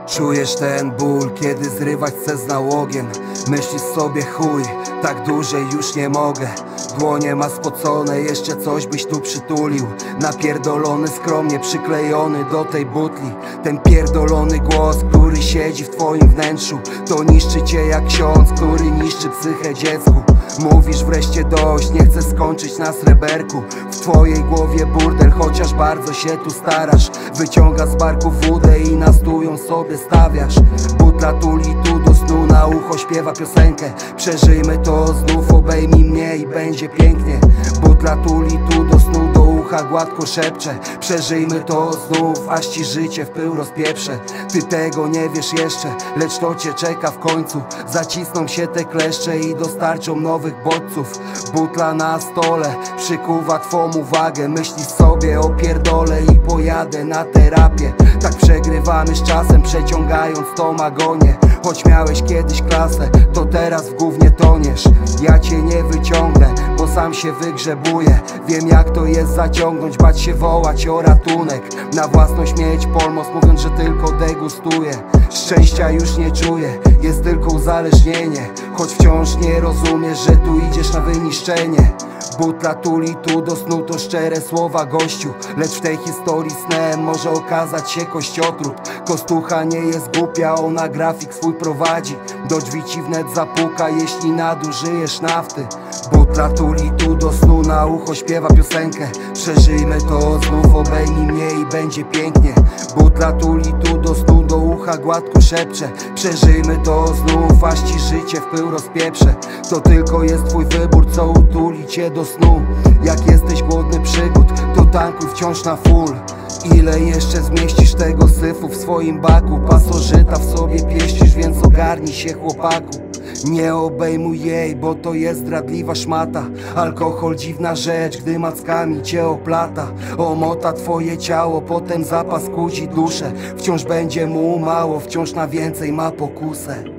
Czujesz ten ból, kiedy zrywać chcę z nałogiem. Myślisz sobie chuj, tak dłużej już nie mogę. Dłonie ma spocone, jeszcze coś byś tu przytulił. Napierdolony, skromnie przyklejony do tej butli. Ten pierdolony głos, który siedzi w twoim wnętrzu, to niszczy cię jak ksiądz, który niszczy psychę dziecku. Mówisz wreszcie dość, nie chcę skończyć na sreberku. W twojej głowie burdel, chociaż bardzo się tu starasz. Wyciąga z barku wódę i na stół ją sobie stawiasz. Butla tuli tu do snu, na ucho śpiewa piosenkę. Przeżyjmy to znów, obejmij mnie i będzie pięknie. Butla tuli tu do snu, do ucha gładko szepcze. Przeżyjmy to znów, aż ci życie w pył rozpieprze. Ty tego nie wiesz jeszcze, lecz to cię czeka w końcu. Zacisną się te kleszcze i dostarczą nowych bodźców. Butla na stole przykuwa twą uwagę. Myślisz sobie o pierdole i pojadę na terapię. Tak przegrywamy z czasem, przeciągając tą agonię. Choć miałeś kiedyś klasę, to teraz w gównie toniesz. Ja cię nie wyciągnę, bo sam się wygrzebuję. Wiem jak to jest zaciągnąć, bać się wołać o ratunek. Na własność mieć polmos, mówiąc, że tylko degustuję. Szczęścia już nie czuję, jest tylko uzależnienie. Choć wciąż nie rozumiesz, że tu idziesz na wyniszczenie. Butla tuli tu do snu, to szczere słowa gościu. Lecz w tej historii snem może okazać się kościotrup. Kostucha nie jest głupia, ona grafik swój prowadzi. Do drzwi ci wnet zapuka, jeśli nadużyjesz nafty. Butla tuli tu do snu, na ucho śpiewa piosenkę. Przeżyjmy to znów, obejmij mnie i będzie pięknie. Butla tuli tu do snu, do ucha gładko szepcze. Przeżyjmy to znów, aż ci życie w pył rozpieprze. To tylko jest twój wybór, co utuli cię do snu. Jak jesteś głodny przygód, to tankuj wciąż na full. Ile jeszcze zmieścisz tego syfu w swoim baku? Pasożyta w sobie pieścisz, więc ogarnij się chłopaku. Nie obejmuj jej, bo to jest zdradliwa szmata. Alkohol dziwna rzecz, gdy mackami cię oplata. Omota twoje ciało, potem zapas kłudzi duszę. Wciąż będzie mu mało, wciąż na więcej ma pokusę.